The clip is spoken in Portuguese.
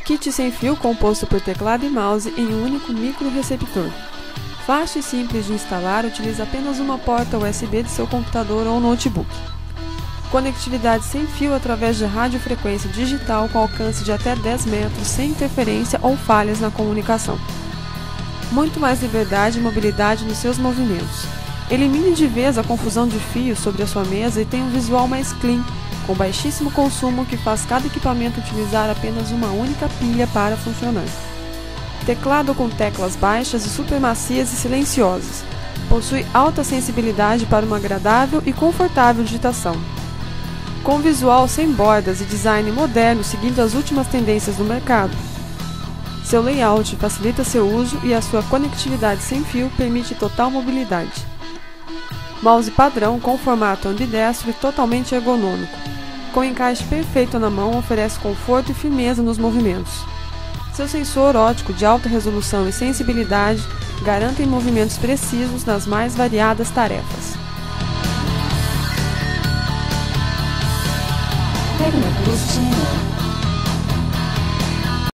Kit sem fio composto por teclado e mouse em um único micro receptor. Fácil e simples de instalar, utiliza apenas uma porta USB de seu computador ou notebook. Conectividade sem fio através de radiofrequência digital com alcance de até 10 metros sem interferência ou falhas na comunicação. Muito mais liberdade e mobilidade nos seus movimentos. Elimine de vez a confusão de fios sobre a sua mesa e tenha um visual mais clean, com baixíssimo consumo que faz cada equipamento utilizar apenas uma única pilha para funcionar. Teclado com teclas baixas e super macias e silenciosas. Possui alta sensibilidade para uma agradável e confortável digitação. Com visual sem bordas e design moderno seguindo as últimas tendências do mercado. Seu layout facilita seu uso e a sua conectividade sem fio permite total mobilidade. Mouse padrão com formato ambidestro e totalmente ergonômico. Com encaixe perfeito na mão, oferece conforto e firmeza nos movimentos. Seu sensor óptico de alta resolução e sensibilidade garantem movimentos precisos nas mais variadas tarefas. Tecnocruz Channel.